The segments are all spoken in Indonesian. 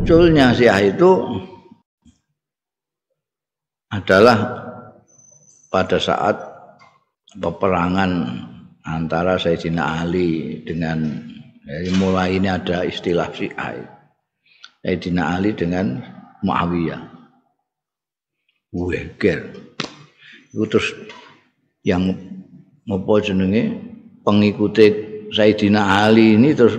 munculnya Syiah itu adalah pada saat peperangan antara Sayyidina Ali dengan mulai ini ada istilah Syiah. Sayyidina Ali dengan Muawiyah. Weger. Itu terus yang apa jenenge pengikuti Sayyidina Ali ini terus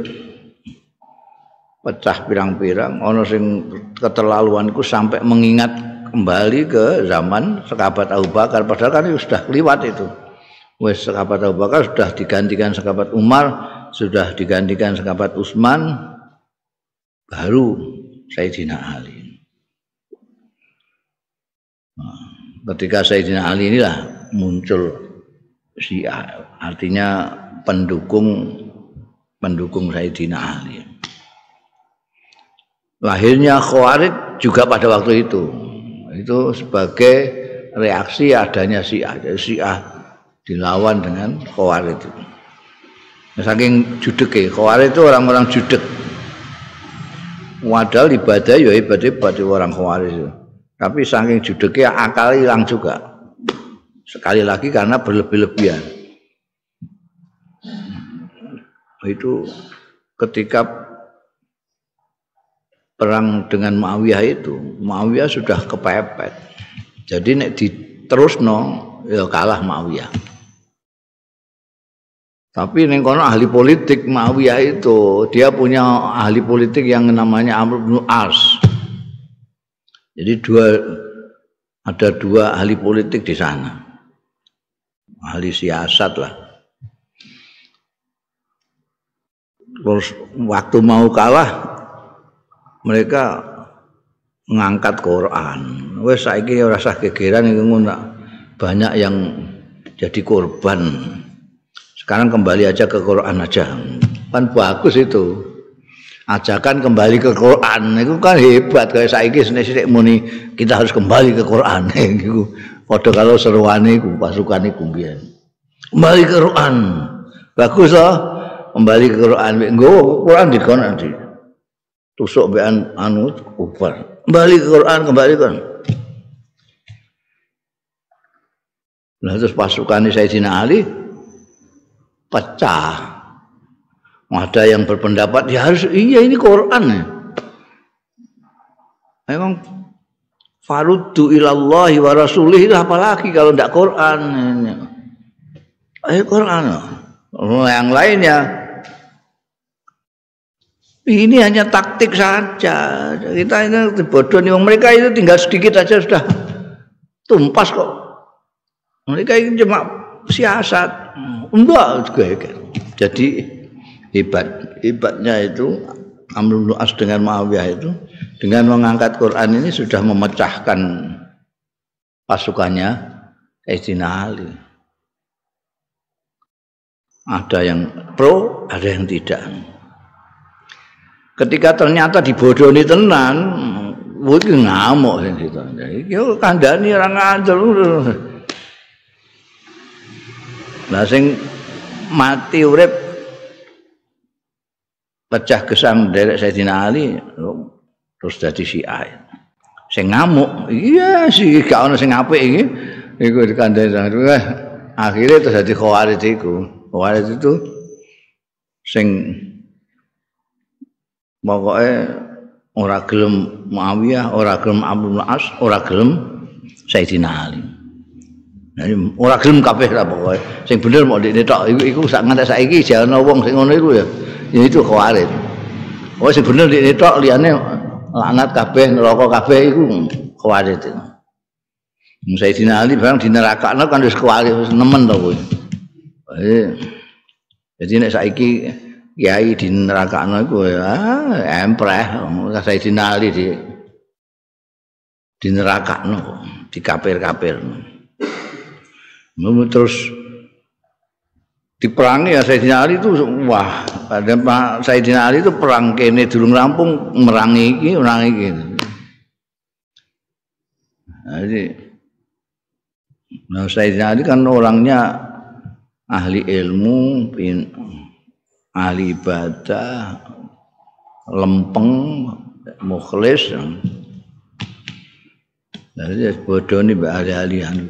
pecah pirang-pirang, ana sing keterlaluan iku sampai mengingat kembali ke zaman sahabat Abu Bakar, padahal kan sudah lewat itu. Wes sahabat Abu Bakar sudah digantikan sahabat Umar, sudah digantikan sahabat Utsman, baru Sayyidina Ali. Nah, ketika Sayyidina Ali inilah muncul Syiah, artinya pendukung Sayyidina Ali. Lahirnya Khawarij juga pada waktu itu sebagai reaksi adanya Syiah. Jadi Syiah dilawan dengan Khawarij. Saking judeke, Khawarij itu orang-orang judek. Padahal ibadah ya ibadah orang Khawarij. Tapi saking judeke akal hilang juga. Sekali lagi karena berlebih-lebihan. Itu ketika perang dengan Muawiyah sudah kepepet. Jadi nek diterusno ya kalah Muawiyah. Tapi ning kono ahli politik Muawiyah itu dia punya ahli politik yang namanya Amr bin As. Jadi ada dua ahli politik di sana. Ahli siasat lah. Terus waktu mau kalah mereka ngangkat Quran. Wes saiki ora usah gegeran iku ngono. Banyak yang jadi korban. Sekarang kembali aja ke Quran aja. Kan bagus itu. Ajakan kembali ke Quran itu kan hebat kayak saiki sithik muni kita harus kembali ke Quran iku. Padha karo seruane iku pasukan iku mbiyen. Kembali ke Quran. Bagus loh. Kembali ke Quran. Nggo Quran dikon nanti. Tusuk bean anu kufar. Kembali ke Quran. Nah terus pasukan Sayyidina Ali pecah. Ada yang berpendapat ya harus iya ini Quran ya. Memang faruddu ilallahi wa rasulih itu apalagi kalau tidak Quran. Ayo Quran. Yang lainnya ini hanya taktik saja. Kita ini bodoh nih. Mereka itu tinggal sedikit aja sudah tumpas kok. Mereka ini cuma siasat. Enggak. Jadi hebatnya itu Amr bin As dengan Muawiyah itu dengan mengangkat Quran ini sudah memecahkan pasukannya Sayyidina Ali. Ada yang pro, ada yang tidak. Ketika ternyata dibodohi tenan, iki ngamuk sing gitu. Iki kandhani ora ngandel. Lah sing mati urip pecah gesang derek Sayyidina Ali terus dadi Syiah. Sing ngamuk, iya sih gak ono sing apik iki. Iku dikandhani akhirnya terus dadi Khawarij iku. Khawarij itu sing pokoke ora gelem Muawiyah, ora gelem Amr bin As, ora gelem Sayyidina Ali. Nah, ora gelem kabeh lah pokoke. Sing bener mok ndekne tok iku sak nganti saiki jarane wong sing ngono iku ya. Ya itu Khawarij. Oh sing bener ndekne tok liyane laknat kabeh, neraka kabeh iku Khawarij. Sayyidina Ali barang dinerakakno kan wis Khawarij wis nemen to kowe. Jadi nek saiki kiai di nerakakno iku empreh Sayyidina Ali di nerakakno di kafir-kafir. Terus diperangi ya Sayyidina Ali itu wah, pada Sayyidina Ali itu perang kene durung rampung merangi iki. Jadi Sayyidina Ali kan orangnya ahli ilmu, ahli ibadah, lempeng, mukhlis. Jadi bodoh ini ahli-ahlian.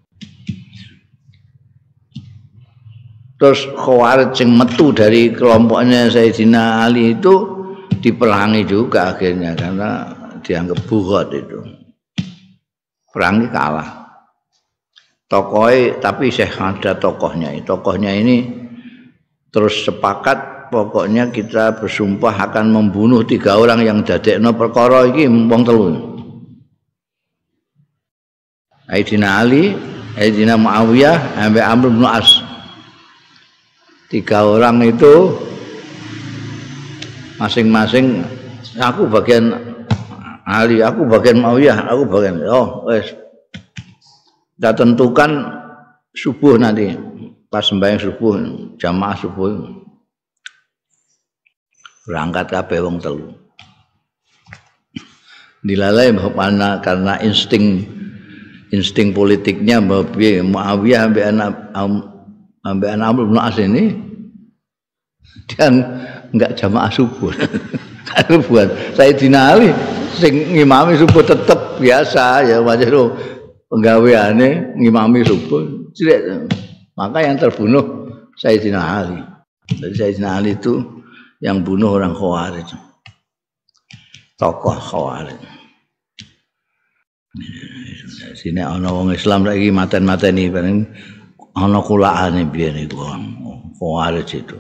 Terus Khawarij yang metu dari kelompoknya Sayyidina Ali itu diperangi juga akhirnya karena dianggap buhot itu. Perangi kalah. Tokohnya tapi ada tokohnya. Tokohnya ini terus sepakat pokoknya kita bersumpah akan membunuh 3 orang yang dadekno perkara iki wong telu. Sayyidina Ali, Sayyidina Muawiyah, sampai Amr bin As. 3 orang itu masing-masing aku bagian Ali, aku bagian Muawiyah, aku bagian wes. Kita tentukan subuh nanti pas sembahyang subuh, jamaah subuh. Berangkat kabeh wong telu. Dilalai karena insting politiknya Muawiyah sampai anak Amr bin As ini dia enggak jamaah subuh. Kalau buat Sayyidina Ali sing ngimami subuh tetap biasa ya macam penggaweane ngimami subuh. Maka yang terbunuh Sayyidina Ali. Jadi Sayyidina Ali itu yang bunuh orang Khawarij. Tokoh Khawarij. Sini ana wong Islam lagi maten-mateni paling ana kulaane biyen iku Khawarij itu.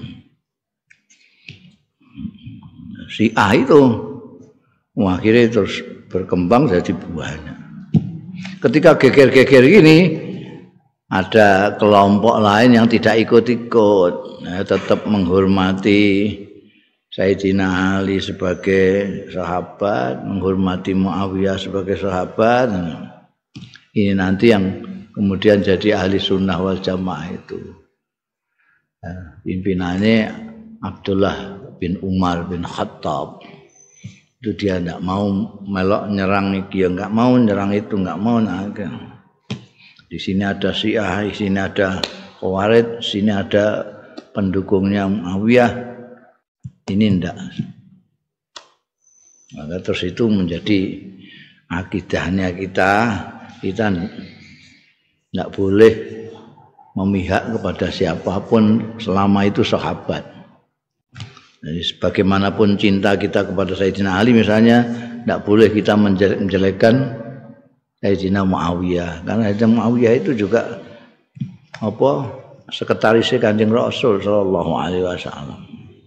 Syiah itu akhirnya terus berkembang jadi buahnya. Ketika geger-geger ini ada kelompok lain yang tidak ikut-ikut, tetap menghormati Sayyidina Ali sebagai sahabat, menghormati Muawiyah sebagai sahabat. Ini nanti yang kemudian jadi ahli sunnah wal jamaah itu. Pimpinannya Abdullah bin Umar bin Khattab. Itu dia tidak mau melok nyerang iki, ya enggak mau nyerang itu, enggak mau naga. Di sini ada Syiah, di sini ada Khawarij, di sini ada pendukungnya Muawiyah. Ini enggak. Maka terus itu menjadi akidahnya kita enggak boleh memihak kepada siapapun selama itu sahabat. Jadi sebagaimanapun cinta kita kepada Sayyidina Ali misalnya, tidak boleh kita menjelekkan Sayyidina Muawiyah, karena Sayyidina Muawiyah itu juga sekretarisnya Kanjeng Rasul sallallahu alaihi wasallam.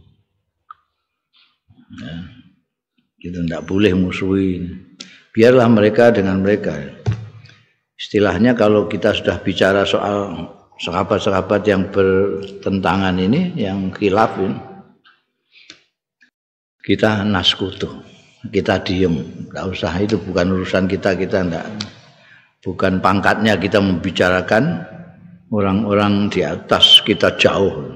Ya, kita tidak boleh musuhin. Biarlah mereka dengan mereka. Istilahnya kalau kita sudah bicara soal sahabat-sahabat yang bertentangan ini, yang khilaf ini, kita naskutu, kita diem, tidak usah, itu bukan urusan kita enggak, bukan pangkatnya kita membicarakan orang-orang di atas kita jauh.